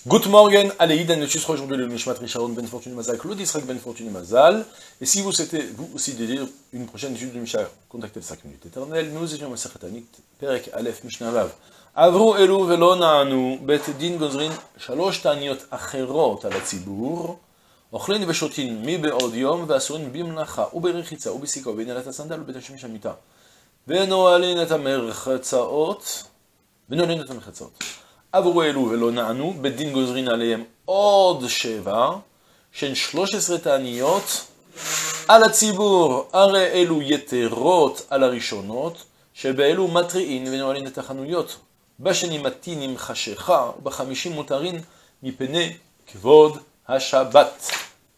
Good morning, allez, Iden, le titre aujourd'hui le Nishmat Risharon Ben Fortuné Mazal, Claude Israël Ben Fortuné Mazal. Et si vous souhaitez, vous aussi, dédier une prochaine étude de Mishnah, contactez le 5 minutes éternelles. Nous étions Masechet Tanit, Perek Aleph Mishnah Vav. Avru elu velo na'anu, bet din gozrin, shalosh ta'aniot acherot al hatzibur, אוכלים ושותים מבעוד יום, ואסורים במלאכה, וברחיצה, ובסיכה, ובנעילת הסנדל, ובתשמיש המיטה. ונועלים את המרחצאות. עברו אלו ולא נענו, בית דין גוזרין עליהם עוד 7, שהן 13 תעניות על הציבור, הרי אלו יתרות על הראשונות, שבאלו מטריעין ונועלים את החנויות. בשני מתינים חשיכה, ובחמישים מותרין מפני כבוד Shabbat.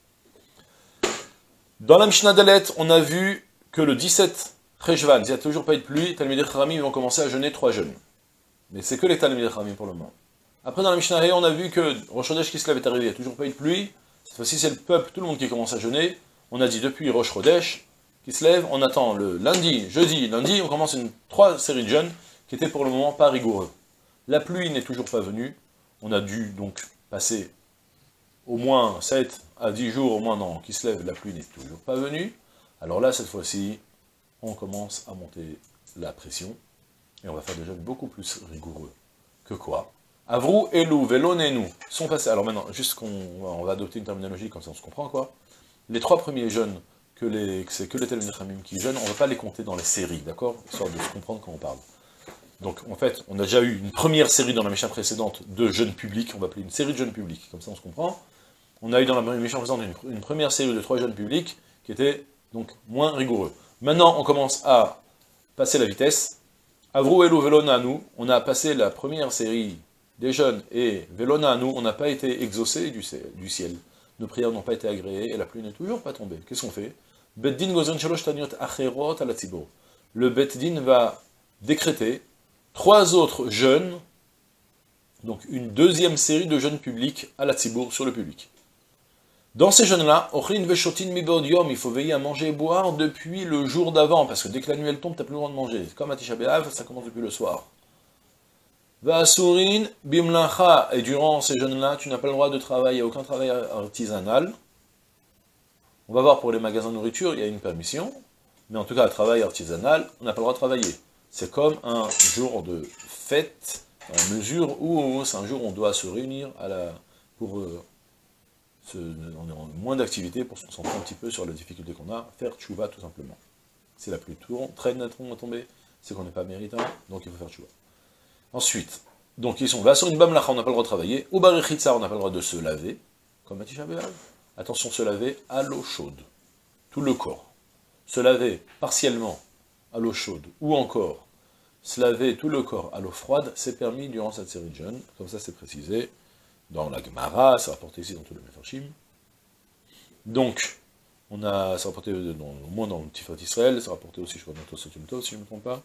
Dans la Mishnah Dalet, on a vu que le 17 Cheshvan, s'il n'y a toujours pas eu de pluie, Talmidei Chachamim vont commencer à jeûner 3 jeûnes. Mais c'est que les Talmidei Chachamim pour le moment. Après dans la Mishnah He, on a vu que Rosh Chodesh Kislev est arrivé, il n'y a toujours pas eu de pluie. Cette fois-ci c'est le peuple, tout le monde qui commence à jeûner. On a dit depuis Rosh Chodesh Kislev, on attend le lundi, jeudi, lundi, on commence 3 séries de jeûnes qui étaient pour le moment pas rigoureux. La pluie n'est toujours pas venue, on a dû donc passer au moins 7 à 10 jours, au moins non, qui se lève, la pluie n'est toujours pas venue. Alors là, cette fois-ci, on commence à monter la pression, et on va faire des jeûnes beaucoup plus rigoureux. Que quoi? Avru, Elu, Velonenu sont passés. Alors maintenant, juste on va adopter une terminologie, comme ça on se comprend quoi. Les 3 premiers jeûnes, c'est que les Talmidei Chachamim qui jeûnent, on ne va pas les compter dans les séries, d'accord? Histoire de se comprendre quand on parle. Donc en fait, on a déjà eu une première série dans la Mishnah précédente de jeûnes publics, on va appeler une série de jeûnes publics, comme ça on se comprend. On a eu dans la Mishnah précédente une première série de 3 jeûnes publics qui étaient donc moins rigoureux. Maintenant, on commence à passer la vitesse. Avru elu velona anu, on a passé la première série des jeûnes et velona anu, on n'a pas été exaucé du ciel. Nos prières n'ont pas été agréées et la pluie n'est toujours pas tombée. Qu'est-ce qu'on fait? Bet din gozon shalosh taniot acherot al hatzibur. Le bet din va décréter 3 autres jeûnes, donc une deuxième série de jeûnes publics à la tzibour sur le public. Dans ces jeûnes-là, il faut veiller à manger et boire depuis le jour d'avant, parce que dès que la nuit elle tombe, tu n'as plus le droit de manger. Comme à Tisha B'Av, ça commence depuis le soir. Va'asurin bimlacha, et durant ces jeûnes-là, tu n'as pas le droit de travailler, aucun travail artisanal. On va voir pour les magasins de nourriture, il y a une permission, mais en tout cas, le travail artisanal, on n'a pas le droit de travailler. C'est comme un jour de fête, dans la mesure où c'est un jour où on doit se réunir pour on a moins d'activité pour se concentrer un petit peu sur la difficulté qu'on a, faire tchouva tout simplement. Si la pluie traîne à tomber, c'est qu'on n'est pas méritant, donc il faut faire tchouva. Ensuite, donc ils sont là sur une bamlacha, on n'a pas le droit de travailler, ou barichitza, on n'a pas le droit de se laver, comme à Tisha B'Av. Attention, se laver à l'eau chaude, tout le corps. Se laver partiellement à l'eau chaude, ou encore se laver tout le corps à l'eau froide, c'est permis durant cette série de jeûnes, comme ça c'est précisé dans la Gemara, c'est rapporté ici dans tous les Mefarshim. Donc, c'est rapporté au moins dans le Tiferet Israël, c'est rapporté aussi, je crois, dans Tosot Yom, si je ne me trompe pas.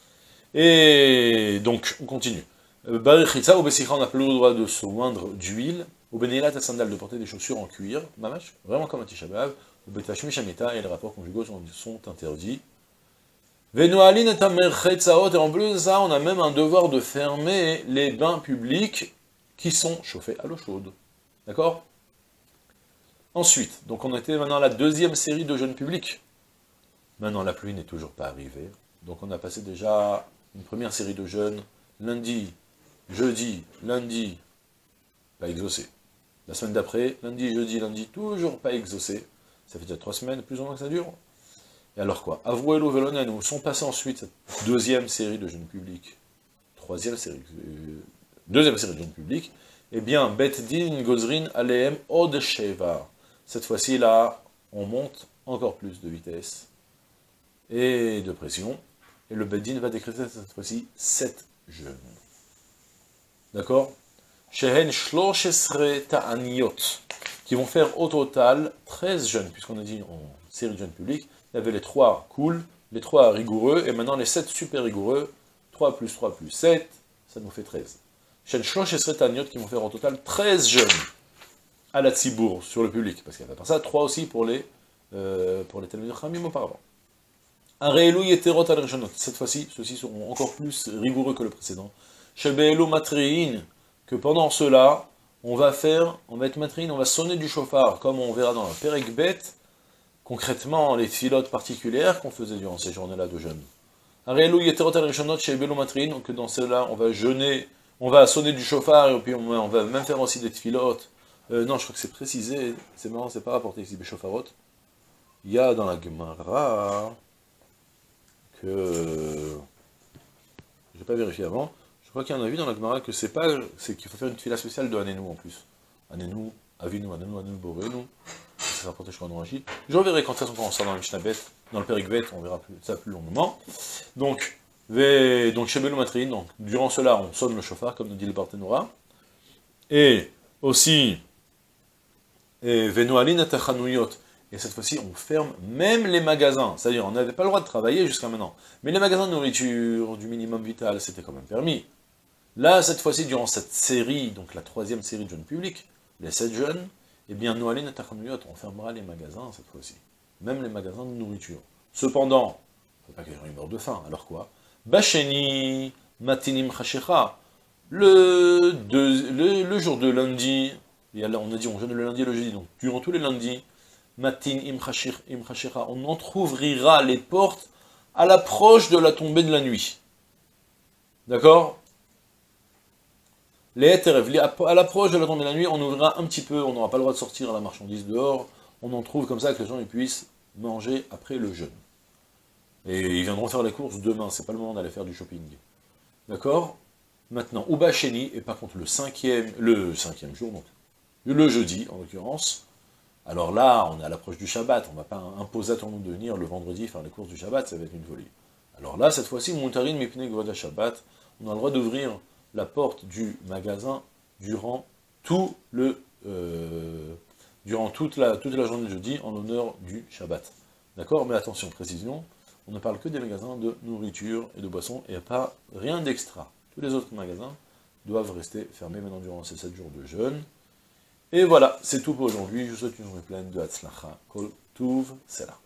Et donc, on continue. Barichitza, au Bessicha, on n'a plus le droit de se oindre d'huile. Au Beneilat, à sandal, de porter des chaussures en cuir, mamash, vraiment comme un Tisha B'Av. Au Betashmish Amita, et les rapports conjugaux sont interdits. Venoalin et Amerchetzaot, et en plus de ça, on a même un devoir de fermer les bains publics qui sont chauffés à l'eau chaude. D'accord? Ensuite, donc on était maintenant à la deuxième série de jeûnes publics. Maintenant, la pluie n'est toujours pas arrivée. Donc on a passé déjà une première série de jeûnes, lundi, jeudi, lundi, pas exaucé. La semaine d'après, lundi, jeudi, lundi, toujours pas exaucé. Ça fait déjà 3 semaines, plus ou moins que ça dure. Et alors quoi? Avru elu velona anu, sont passés ensuite cette deuxième série de jeûnes publics. Deuxième série de jeûnes publics, eh bien, Bet Din Gozrin Aleem Od Sheva. Cette fois-ci, là, on monte encore plus de vitesse et de pression, et le Bet Din va décréter cette fois-ci 7 jeûnes. D'accord? Shehen Shloshesre Ta'aniot, qui vont faire au total 13 jeûnes, puisqu'on a dit en série de jeûnes publics, il y avait les 3 cool, les 3 rigoureux, et maintenant les 7 super rigoureux, 3 plus 3 plus 7, ça nous fait 13. Shen Shlosh et Sretaniot qui vont faire en total 13 jeûnes à la Tzibour, sur le public, parce qu'il y avait pas ça, 3 aussi pour les Talmidei Chachamim auparavant. Un Re'elu Yeterot al Rishonot, cette fois-ci, ceux-ci seront encore plus rigoureux que le précédent. Shebe'elu Matrein, que pendant cela, on va être matrine, on va sonner du chauffard, comme on verra dans le Perek Bet, concrètement les filotes particulières qu'on faisait durant ces journées-là de jeûne. Donc dans cela, on va jeûner, on va sonner du chauffard, et puis on va même faire aussi des filotes. Non, je crois que c'est précisé, c'est marrant, c'est pas rapporté ici, Béchofarot. Il y a dans la Gemara que... Je n'ai pas vérifié avant, je crois qu'il y en a vu dans la Gemara que c'est qu'il faut faire une fila spéciale de Anenou en plus. Anenou, Avinu, Anenou, Borenu. C'est rapporté, je crois, dans Rachid. Je reverrai quand ça on sort dans le Mishnah Bet, dans le Perek Bet, on verra ça plus longuement. Donc, chez Belou Matrin, donc, durant cela, on sonne le chauffard, comme nous dit le Barthénora. Et aussi, Venoalin Atachanuyot. Et cette fois-ci, on ferme même les magasins. C'est-à-dire, on n'avait pas le droit de travailler jusqu'à maintenant. Mais les magasins de nourriture, du minimum vital, c'était quand même permis. Là, cette fois-ci, durant cette série, donc la 3e série de jeûne public, les 7 jeûnes, eh bien, Noalin Atachanuyot, on fermera les magasins cette fois-ci. Même les magasins de nourriture. Cependant, il ne faut pas que les gens meurent de faim. Alors quoi? Bacheni, Matinim Chashecha. Le jour de lundi, on a dit on jeûne le lundi et le jeudi, donc durant tous les lundis, Matin im Chashecha, on entrouvrira les portes à l'approche de la tombée de la nuit. D'accord? À l'approche de la tombée de la nuit, on ouvrira un petit peu, on n'aura pas le droit de sortir à la marchandise dehors, on en trouve comme ça que les gens ils puissent manger après le jeûne. Et ils viendront faire les courses demain, c'est pas le moment d'aller faire du shopping. D'accord? Maintenant, Uba Sheni, et par contre le cinquième jour, donc le jeudi en l'occurrence, alors là, on est à l'approche du Shabbat, on ne va pas imposer à tout le monde de venir le vendredi faire les courses du Shabbat, ça va être une folie. Alors là, cette fois-ci, Moutarin Mipne Gvoda Shabbat, on a le droit d'ouvrir la porte du magasin durant toute la journée de jeudi en l'honneur du Shabbat. D'accord? Mais attention, précision, on ne parle que des magasins de nourriture et de boissons, et pas rien d'extra. Tous les autres magasins doivent rester fermés maintenant durant ces 7 jours de jeûne. Et voilà, c'est tout pour aujourd'hui. Je vous souhaite une journée pleine de Hatzlacha. Kol Tuv, c'est là.